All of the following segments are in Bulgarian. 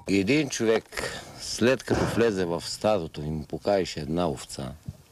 Един човек, след като влезе в стадото и му покажеш една овца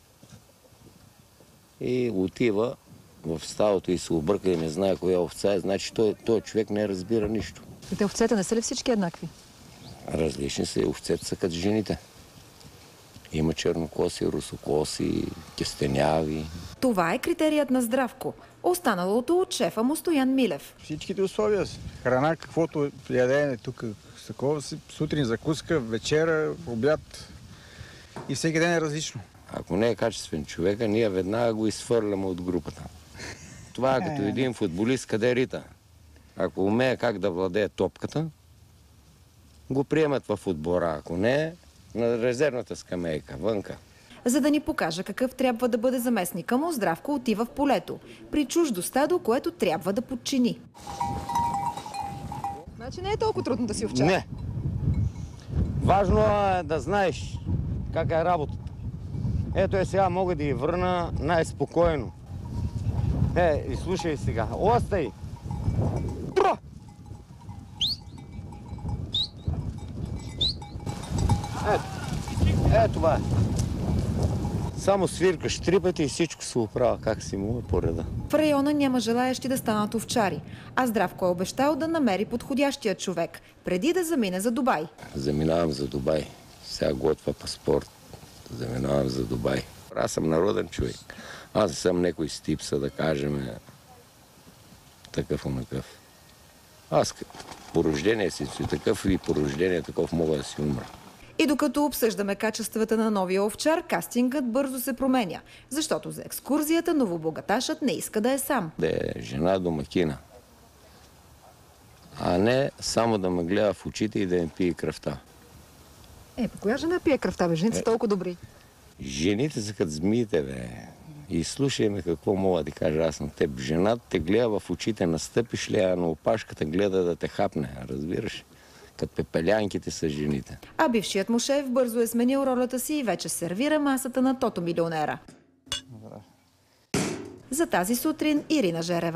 и отива в стадото и се обърка и не знае коя овца е, значи той човек не разбира нищо. И те овцете не са ли всички еднакви? Различни са, овцете са като жените. Има чернокоси, русокоси, кестеняви. Това е критерият на Здравко. Останалото от шефа му Стоян Милев. Всичките условия си. Храна, каквото ядене тук, сутрин закуска, вечера, обяд и всеки ден е различно. Ако не е качествен човека, ние веднага го изхвърляме от групата. Това е като един футболист, къде рита. Ако умее как да владее топката, го приемат в отбора. Ако не, на резервната скамейка, вънка. За да ни покажа какъв трябва да бъде заместника му, Здравко отива в полето, при чуждо стадо, което трябва да подчини. Значи не е толкова трудно да си овчар. Не. Важно е да знаеш как е работата. Ето сега мога да ги върна най-спокойно. И слушай сега. Остай! Тро! Ето това е. Само свиркаш 3 пъти и всичко се оправя как си му по реда. В района няма желаещи да станат овчари, а Здравко е обещал да намери подходящия човек, преди да замине за Дубай. Заминавам за Дубай. Сега готвя паспорт. Заминавам за Дубай. Аз съм народен човек. Аз не съм някой стипса, да кажем, такъв-онакъв. Аз по рождение си такъв и по рождение такъв мога да си умра. И докато обсъждаме качествата на новия овчар, кастингът бързо се променя, защото за екскурзията новобогаташът не иска да е сам. Да е жена домакина, а не само да ме гледа в очите и да им пие кръвта. По коя жена пие кръвта, бе? Жените са толкова добри. Жените са като змиите, бе. И слушай ме какво мога да кажа аз на теб. Жената те гледа в очите, настъпиш ли, а на опашката гледа да те хапне, разбираш? Като пепелянките са жените. А бившият му шеф бързо е сменил ролята си и вече сервира масата на тото милионера. За тази сутрин Ирина Жерева.